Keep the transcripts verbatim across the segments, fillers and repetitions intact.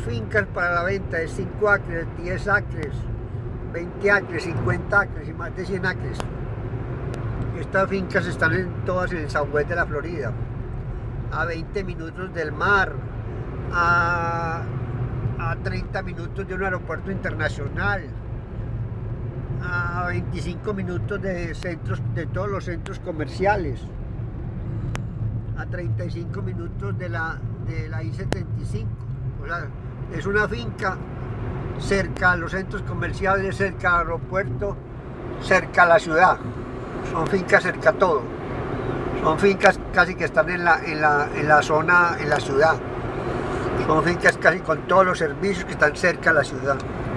fincas para la venta de cinco acres, diez acres, veinte acres, cincuenta acres y más de cien acres. Estas fincas están en, todas en el Southwest de la Florida, a veinte minutos del mar, a, a treinta minutos de un aeropuerto internacional, a veinticinco minutos de centros, de todos los centros comerciales, a treinta y cinco minutos de la, de la I setenta y cinco. O sea, es una finca cerca a los centros comerciales, cerca al aeropuerto, cerca a la ciudad. Son fincas cerca a todo. Son fincas casi que están en la, en la, en la zona, en la ciudad. Son fincas casi con todos los servicios que están cerca a la ciudad.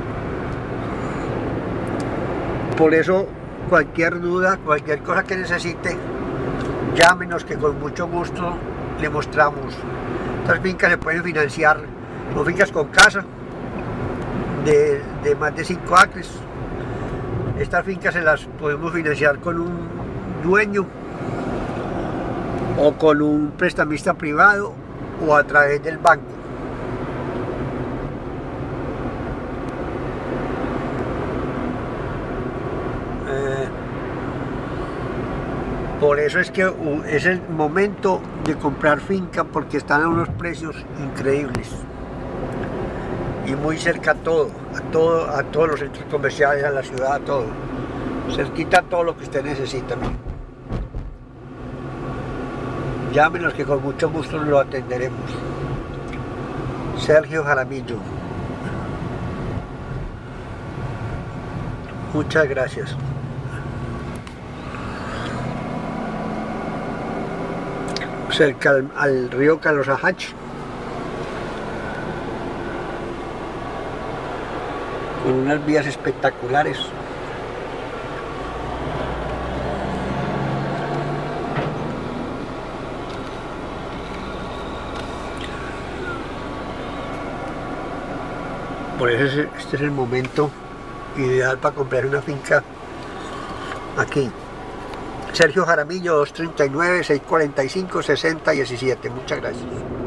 Por eso, cualquier duda, cualquier cosa que necesite, llámenos que con mucho gusto le mostramos. Estas fincas se pueden financiar, son fincas con casa de, de más de cinco acres. Estas fincas se las podemos financiar con un dueño o con un prestamista privado o a través del banco. Eh, por eso es que es el momento de comprar finca, porque están a unos precios increíbles y muy cerca a todo, a todo, a todos los centros comerciales, a la ciudad, a todo, cerquita a todo lo que usted necesita. Llámenos que con mucho gusto lo atenderemos. Sergio Jaramillo. Muchas gracias. Cerca al, al río Calosajach, con unas vías espectaculares. Por eso este es el momento ideal para comprar una finca aquí. Sergio Jaramillo, dos tres nueve, seis cuatro cinco, seis cero uno siete. Muchas gracias.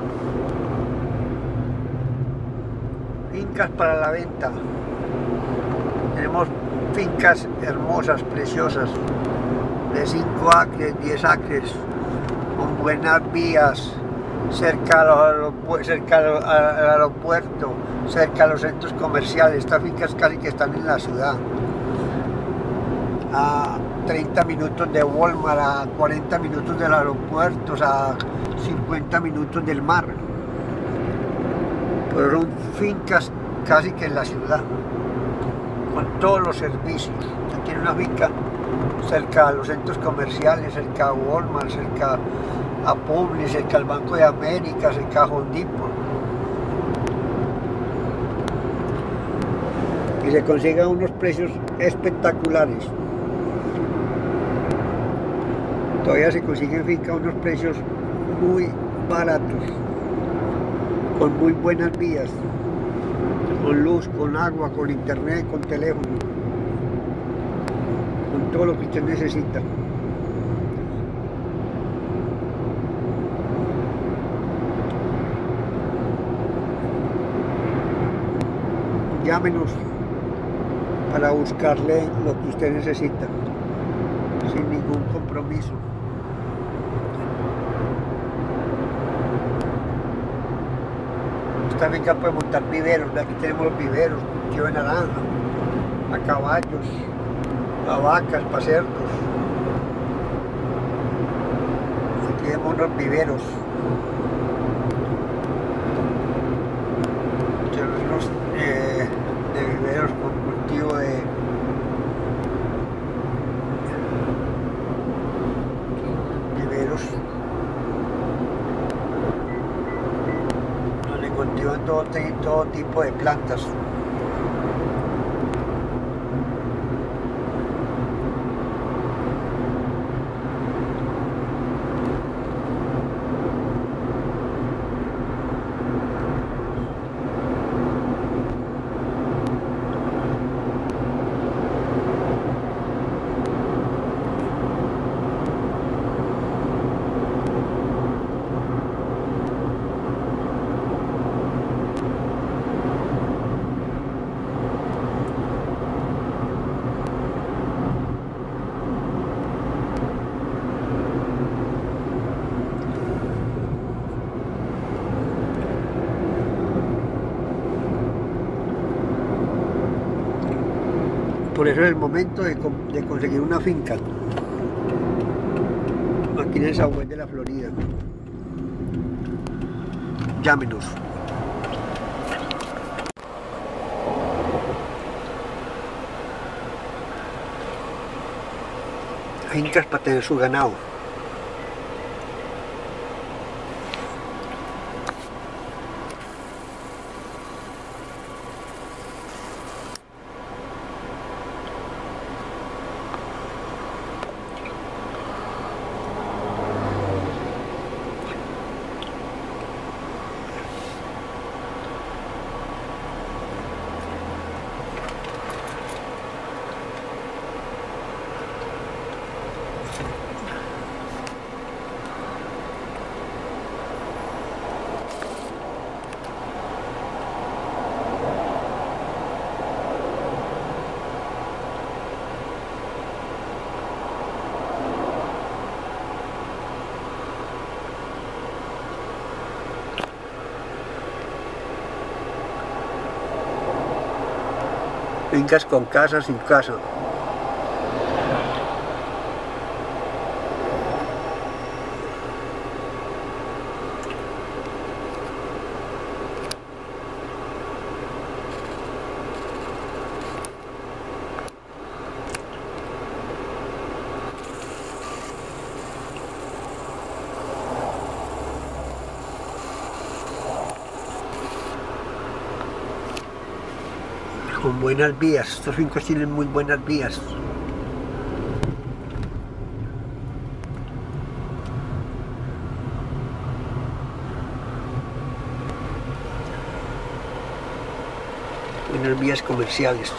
Fincas para la venta. Tenemos fincas hermosas, preciosas, de cinco acres, diez acres, con buenas vías, cerca al, cerca al aeropuerto, cerca a los centros comerciales. Estas fincas casi que están en la ciudad, a treinta minutos de Walmart, a cuarenta minutos del aeropuerto, a cincuenta minutos del mar. Pero son fincas casi que en la ciudad, con todos los servicios. Aquí tiene una finca cerca a los centros comerciales, cerca a Walmart, cerca a Publix, cerca al Banco de América, cerca a Home Depot. Y se consigue a unos precios espectaculares. Todavía se consiguen finca a unos precios muy baratos, con muy buenas vías, con luz, con agua, con internet, con teléfono, con todo lo que usted necesita. Llámenos para buscarle lo que usted necesita, sin ningún compromiso. Esta finca puede montar viveros. Aquí tenemos los viveros, cultivo de naranja, a caballos, a vacas, para cerdos. Aquí tenemos unos viveros. Tenemos eh, de viveros con cultivo de viveros donde cultivan todo, todo tipo de plantas. Por eso es el momento de, de conseguir una finca aquí en el Southwest de la Florida. Llámenos. Fincas para tener su ganado. Fincas con casa, sin casa. Con buenas vías, estos fincas tienen muy buenas vías. Buenas vías comerciales.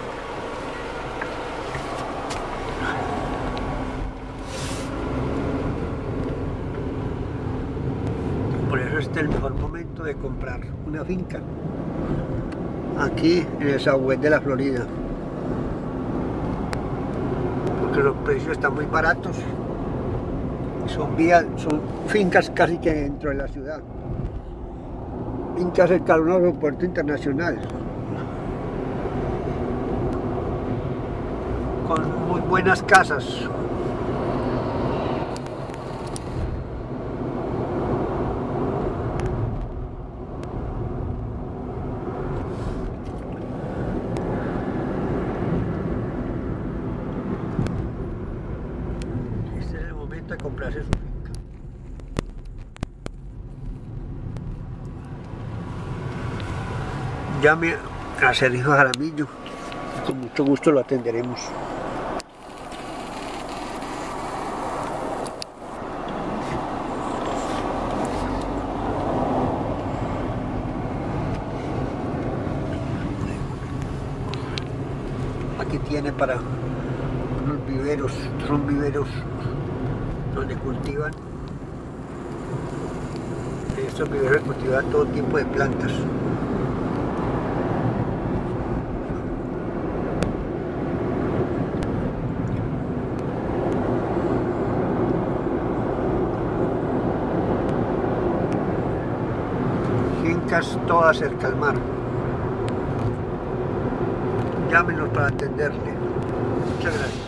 Por eso este es el mejor momento de comprar una finca aquí en el Southwest de la Florida, porque los precios están muy baratos, son vías, son fincas casi que dentro de la ciudad, fincas cerca de un aeropuerto internacional, con muy buenas casas. De comprarse su finca. Llame a Sergio Jaramillo, con mucho gusto lo atenderemos. Aquí tiene para unos viveros, estos son viveros donde cultivan, estos viveros cultivan todo tipo de plantas. Fincas todas cerca al mar. Llámenos para atenderle. Muchas gracias.